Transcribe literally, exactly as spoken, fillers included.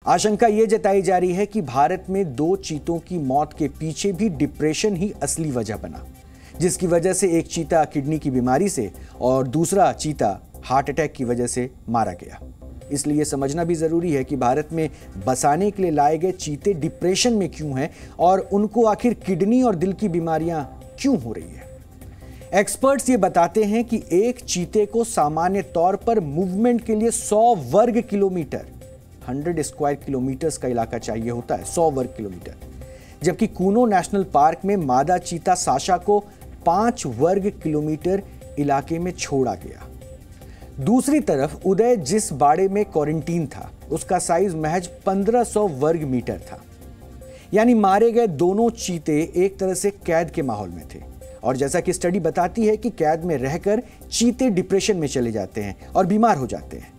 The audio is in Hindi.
आशंका ये जताई जा रही है कि भारत में दो चीतों की मौत के पीछे भी डिप्रेशन ही असली वजह बना, जिसकी वजह से एक चीता किडनी की बीमारी से और दूसरा चीता हार्ट अटैक की वजह से मारा गया। इसलिए समझना भी जरूरी है कि भारत में बसाने के लिए लाए गए चीते डिप्रेशन में क्यों हैं और उनको आखिर किडनी और दिल की बीमारियां क्यों हो रही है। एक्सपर्ट्स ये बताते हैं कि एक चीते को सामान्य तौर पर मूवमेंट के लिए सौ वर्ग किलोमीटर सौ स्क्वायर किलोमीटर्स का इलाका चाहिए होता है, सौ वर्ग किलोमीटर, जबकि कूनो नेशनल पार्क में मादा चीता साशा को पांच वर्ग किलोमीटर इलाके में छोड़ा गया। दूसरी तरफ उदय जिस बाड़े में क्वारंटीन था उसका साइज महज पंद्रह सौ वर्ग मीटर था। यानी मारे गए दोनों चीते एक तरह से कैद के माहौल में थे। और जैसा कि स्टडी बताती है कि कैद में रहकर चीते डिप्रेशन में चले जाते हैं और बीमार हो जाते हैं।